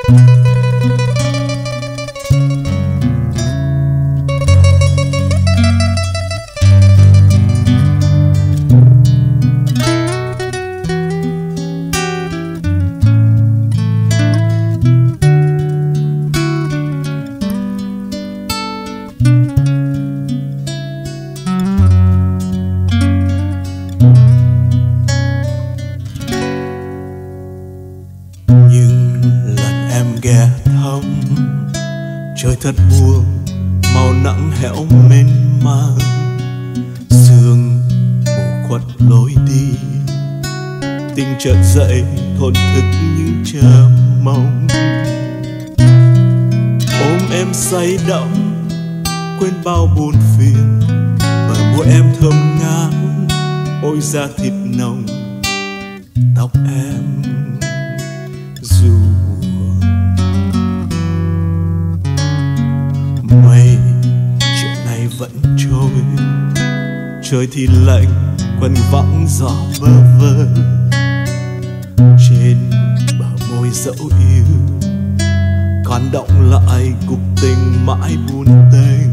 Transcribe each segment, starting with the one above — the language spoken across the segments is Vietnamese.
ghé thăm trời thật buồn, màu nặng hẽo mênh mang, sương mù khuất lối đi. Tình chợt dậy thổn thức những chờ mong, ôm em say đắm quên bao buồn phiền. Bờ môi em thơm ngát, ôi da thịt nồng, tóc em ru mây. Chuyện này vẫn trôi, trời thì lạnh, quần vắng gió bơ vơ. Trên bờ môi dẫu yêu, còn đọng lại cục tình mãi buồn tênh.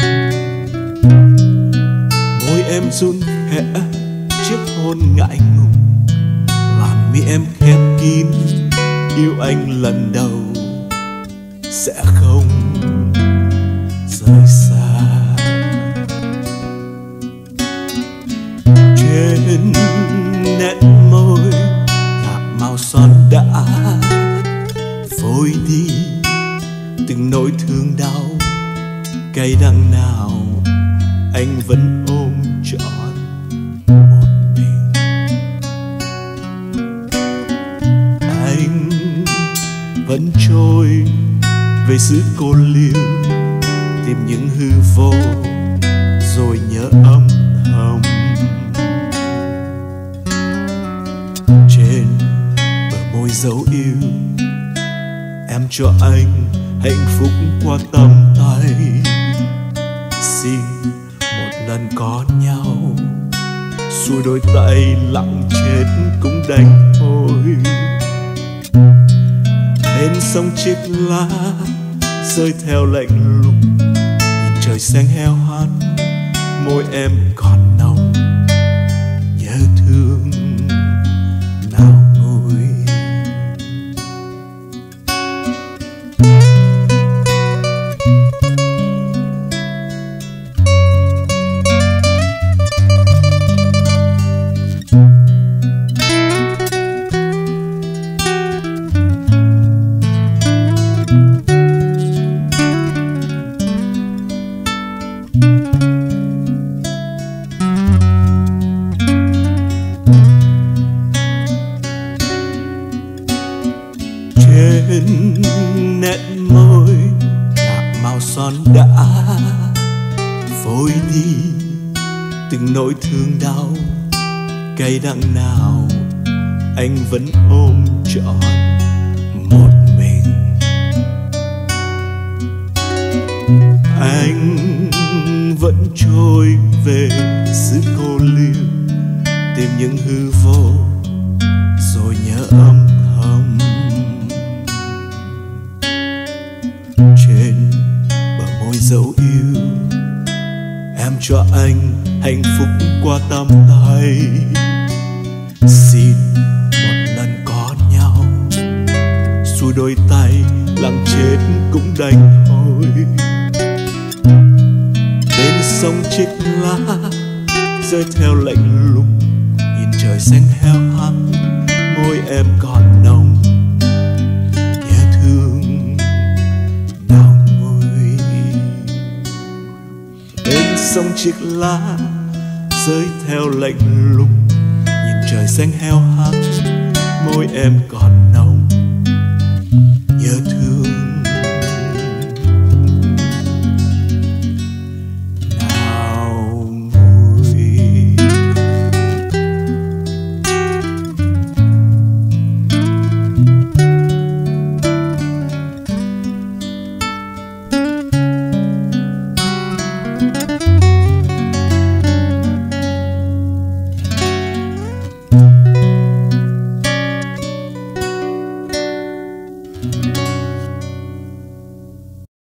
Môi em run khẽ chiếc hôn ngại ngùng, làn mi em khép kín yêu anh lần đầu sẽ không rời xa. Trên nét môi nhạt màu son đã phôi đi từng nỗi thương đau cay đắng nào anh vẫn ôm trọn một mình. Anh vẫn trôi về xứ cô liêu, tìm những hư vô rồi nhớ âm thầm. Trên bờ môi dấu yêu, em cho anh hạnh phúc qua tầm tay. Xin một lần có nhau, xuôi đôi tay lặng chết cũng đành thôi. Bên sông chiếc lá rơi theo lạnh lùng, nhìn trời xanh heo hắt, môi em còn nồng nhớ thương nào nguôi. Trên nét môi nhạt màu son đã phôi đi từng nỗi thương đau cay đắng nào anh vẫn ôm trọn một mình. Anh vẫn trôi về xứ cô liêu, tìm những hư vô rồi nhớ âm thầm. Trên bờ môi dấu yêu, em cho anh hạnh phúc qua tầm tay. Xin một lần có nhau, xuôi đôi tay lặng chết cũng đành thôi. Bên sông chiếc lá rơi theo lạnh lùng, nhìn trời xanh heo hắt, môi em còn nồng nhớ thương nào nguôi. Bên sông chiếc lá rơi theo lạnh lùng, nhìn trời xanh heo hắt, môi em còn nồng nhớ thương nào nguôi.